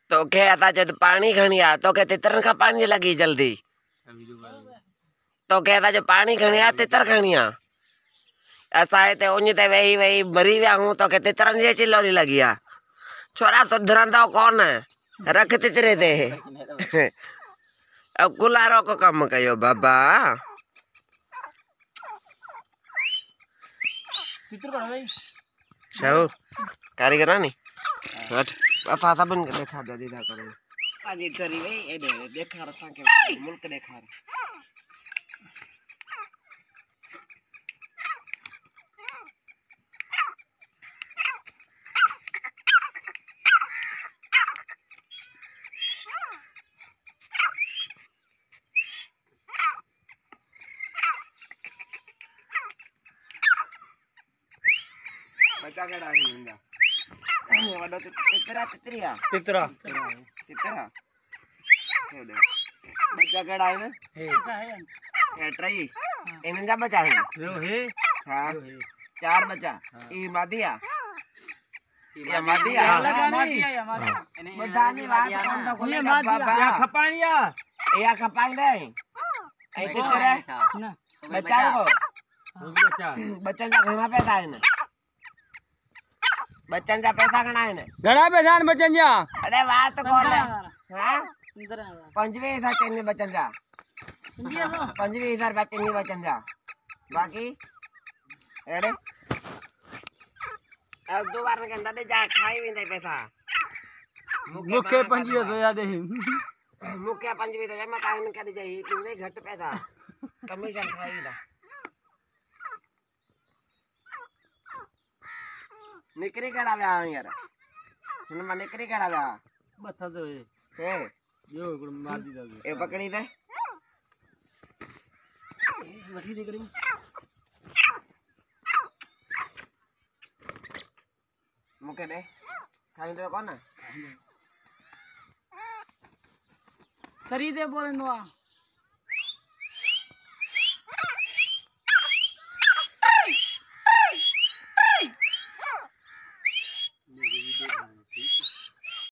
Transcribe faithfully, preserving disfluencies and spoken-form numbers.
तो के आता जब पानी खणी आ तो के तितरन का पानी लगी जल्दी तो कहता जो पानी खणी आ तितर खणी आ ऐसा है ते उन्हीं ते वही वही मरी व्या हूं तो के तितरन जे चिल्लोरी लगी आ छोरा सुधरंदा कौन है रख तितरे दे अब गुलारो को कम कयो बाबा शाहू कारीगर नहीं हट पता था बन के देखा दे दीदा करो आज इधरी वे ए दे देखा रखा के मुल्क देखा बच्चा केड़ा है इंदा वडो तितरा तितरिया तितरा तितरा हे दे बच्चा केड़ा है हे बच्चा है हे ट्रई इन जा बच्चा है रो है हां चार बच्चा ई मादिया ये मादिया मादिया या मादिया बधानी बात कौन तो कोले बाबा या खपाणिया या खपाण दे ए तितरा बच्चा को बच्चा बच्चा का घणा पैसा है ने बच्चन जा पैसा गणा है ने गणा पैसा ने बच्चन जा अरे बात कौन है हां पंद्रह हजार चन्नी बच्चन जा पंद्रह हजार रुपया चन्नी बच्चन जा बाकी अरे अब दो बार के अंदर जा खाई भी दे पैसा मुके पंद्रह सौ या दे मुके पंद्रह सौ मैं काइन कर जाई तुमने घट पैसा कमीशन खाई दा निकरी कड़ा व्या यार सुन मैं निकरी कड़ा व्या बता दो ए यो गुड़ मार दी दे ए पकड़ी दे वठी दे करी मुके दे खाई दे कौन सरी दे बोले नो